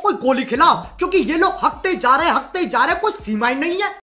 कोई गोली खिलाओ, क्योंकि ये लोग हकते जा रहे हैं, कोई सीमा ही नहीं है।